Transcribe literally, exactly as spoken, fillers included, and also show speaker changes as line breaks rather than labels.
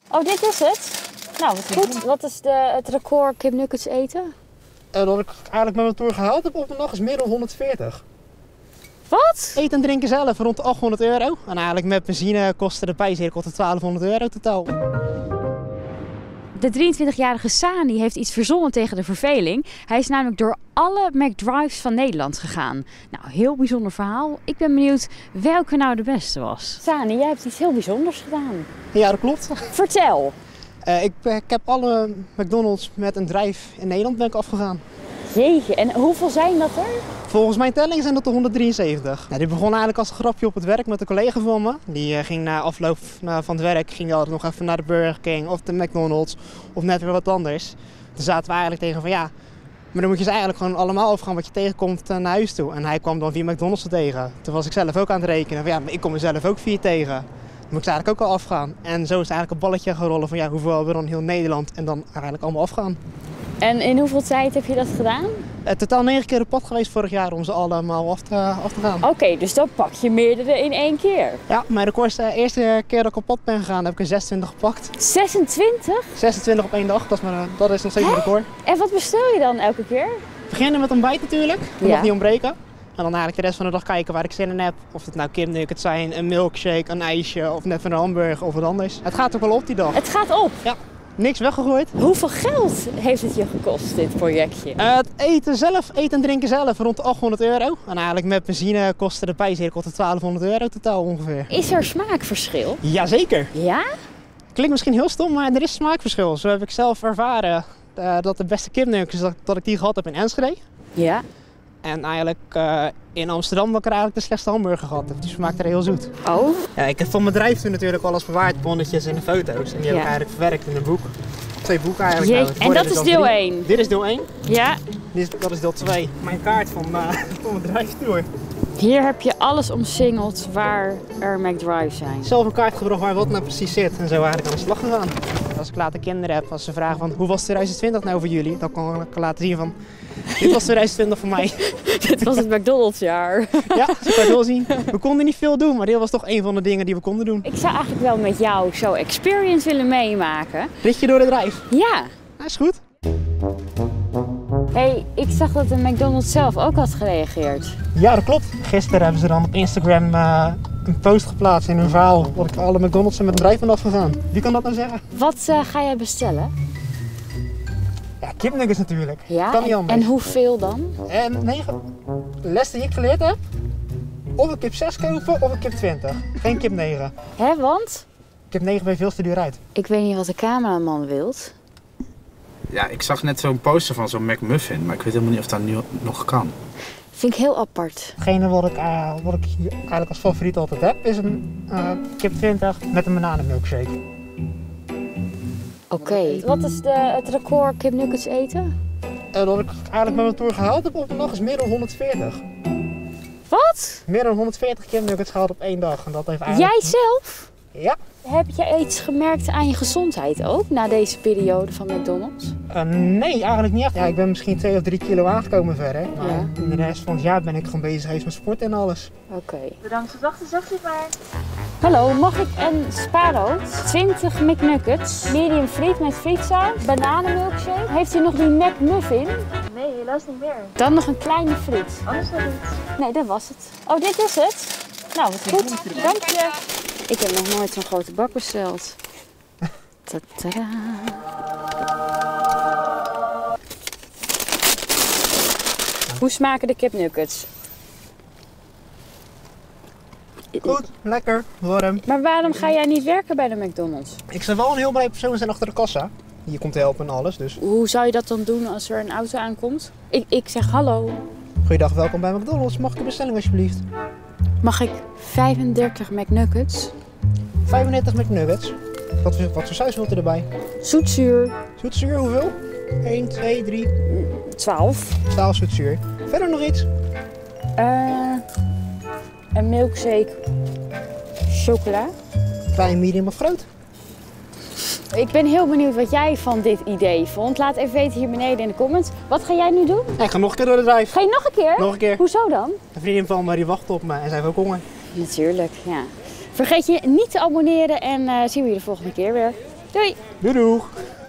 Oh, dit is het? Nou, wat goed. Wat is de, het record kipnuggets eten?
Uh, dat ik eigenlijk met mijn tour gehaald heb op een dag is meer dan honderdveertig.
Wat?
Eten en drinken zelf rond de achthonderd euro. En eigenlijk met benzine kostte de bijcirkel tot twaalfhonderd euro totaal.
De drieëntwintigjarige Sani heeft iets verzonnen tegen de verveling. Hij is namelijk door alle McDrives van Nederland gegaan. Nou, heel bijzonder verhaal. Ik ben benieuwd welke nou de beste was. Sani, jij hebt iets heel bijzonders gedaan.
Ja, dat klopt.
Vertel.
Uh, ik, ik heb alle McDonald's met een drive in Nederland ben ik afgegaan.
Jeetje, en hoeveel zijn dat er?
Volgens mijn telling zijn dat er honderddrieënzeventig. Ja, dit begon eigenlijk als een grapje op het werk met een collega van me. Die uh, ging na afloop uh, van het werk ging altijd nog even naar de Burger King of de McDonald's of net weer wat anders. Toen zaten we eigenlijk tegen van ja, maar dan moet je ze eigenlijk gewoon allemaal afgaan wat je tegenkomt uh, naar huis toe. En hij kwam dan vier McDonald's er tegen. Toen was ik zelf ook aan het rekenen van ja, maar ik kom er zelf ook vier tegen. Dan moet ik ze eigenlijk ook al afgaan. En zo is het eigenlijk een balletje gaan rollen van ja, hoeveel hebben we dan heel Nederland en dan eigenlijk allemaal afgaan.
En in hoeveel tijd heb je dat gedaan?
Uh, totaal negen keer op pad geweest vorig jaar om ze allemaal af te, af te gaan.
Oké, okay, dus dan pak je meerdere in één keer?
Ja, mijn record is de eerste keer dat ik op pad ben gegaan, heb ik er zesentwintig gepakt.
zesentwintig?
zesentwintig op één dag, dat is, mijn, dat is nog steeds een record.
En wat bestel je dan elke keer?
We beginnen met ontbijt natuurlijk, dat
ja.
mag niet ontbreken. En dan eigenlijk de rest van de dag kijken waar ik zin in heb. Of het nou kipnuggets zijn, een milkshake, een ijsje of net een hamburger of wat anders. Het gaat ook wel op die dag.
Het gaat op?
Ja. Niks weggegooid.
Hoeveel geld heeft het je gekost, dit projectje?
Uh, het eten zelf, eten en drinken zelf, rond de achthonderd euro. En eigenlijk met benzine kostte de bijcirkel tot twaalfhonderd euro totaal ongeveer.
Is er smaakverschil?
Jazeker.
Ja?
Klinkt misschien heel stom, maar er is smaakverschil. Zo heb ik zelf ervaren uh, dat de beste kipnuggets, dat, dat ik die gehad heb in Enschede.
Ja.
En eigenlijk uh, in Amsterdam heb ik er eigenlijk de slechtste hamburger gehad. Die smaakte er heel zoet.
Oh?
Ja, ik heb van mijn bedrijf toen natuurlijk alles bewaard, bonnetjes en de foto's. En die ja. heb ik eigenlijk verwerkt in een boek. Twee boeken eigenlijk.
Nou. En dat is deel één?
Dit is deel één.
Ja.
Dit is, dat is deel twee. Mijn kaart van, uh, van mijn bedrijfstour.
Hier heb je alles omsingeld waar er McDrives zijn.
Zelf een kaart gebracht waar wat nou precies zit en zo eigenlijk aan de slag gegaan. Als ik later kinderen heb, als ze vragen van hoe was twintig twintig nou voor jullie, dan kan ik laten zien van dit was twintig twintig voor mij.
Dit was het McDonald's jaar.
Ja, zo kan je wel zien. We konden niet veel doen, maar dit was toch een van de dingen die we konden doen.
Ik zou eigenlijk wel met jou zo'n experience willen meemaken.
Ritje door de drijf?
Ja.
Dat is goed.
Hey, ik zag dat de McDonald's zelf ook had gereageerd.
Ja, dat klopt. Gisteren hebben ze dan op Instagram uh, een post geplaatst in hun verhaal dat ik alle McDonald's met een bedrijf ben afgegaan. Wie kan dat nou zeggen?
Wat uh, ga jij bestellen?
Ja, kipnuggets natuurlijk.
Ja,
kan niet
en,
anders.
En hoeveel dan?
En negen. De les die ik geleerd heb. Of een kip zes kopen of een kip twintig. Geen kip negen.
Hè, want?
Kip negen ben je veel te duur uit.
Ik weet niet wat de cameraman wilt.
Ja, ik zag net zo'n poster van zo'n McMuffin, maar ik weet helemaal niet of dat nu nog kan.
Vind ik heel apart.
Hetgene wat ik, uh, wat ik hier eigenlijk als favoriet altijd heb, is een uh, kip twintig met een bananenmilkshake.
Oké. Okay. Wat is de, het record kipnuggets eten?
Uh, dat ik eigenlijk met mijn tour gehaald heb op een dag is meer dan honderdveertig.
Wat?
Meer dan honderdveertig kipnuggets gehaald op één dag. En dat heeft eigenlijk...
Jij zelf?
Ja.
Heb je iets gemerkt aan je gezondheid ook, na deze periode van McDonald's?
Uh, nee, eigenlijk niet echt. Ja, ik ben misschien twee of drie kilo aangekomen verder. Maar
ja.
in de rest van het jaar ben ik gewoon bezig geweest met sport en alles.
Oké. Okay.
Bedankt voor het wachten, zegt u maar.
Hallo, mag ik een spaarrood? twintig McNuggets, medium friet met frietsaus, bananenmilkshake. Heeft u nog die McMuffin?
Nee, helaas niet meer.
Dan nog een kleine friet.
Anders nog niet.
Nee, dat was het. Oh, dit is het? Nou, wat goed. Dank je. Ik heb nog nooit zo'n grote bak besteld. Tadaa. Hoe smaken de kipnuggets?
Goed, lekker, warm.
Maar waarom ga jij niet werken bij de McDonald's?
Ik zou wel een heel blij persoon zijn achter de kassa. Je komt helpen en alles, dus.
Hoe zou je dat dan doen als er een auto aankomt? Ik, ik zeg hallo.
Goeiedag, welkom bij McDonald's. Mag ik de bestelling alsjeblieft?
Mag ik vijfendertig McNuggets?
vijfendertig McNuggets. Wat, wat voor saus wilt u erbij?
Zoetzuur.
Zoetzuur, hoeveel? één, twee, drie.
twaalf.
twaalf zoetzuur. Verder nog iets?
Uh, een milkshake. Chocola.
Klein, medium of groot?
Ik ben heel benieuwd wat jij van dit idee vond. Laat even weten hier beneden in de comments. Wat ga jij nu doen?
Ja, ik ga nog een keer door de drive.
Ga je nog een keer?
Nog een keer.
Hoezo dan?
Een vriendin van me die wacht op me en zij heeft ook honger.
Natuurlijk, ja. Vergeet je niet te abonneren en uh, zien we je de volgende keer weer. Doei!
Doei doeg!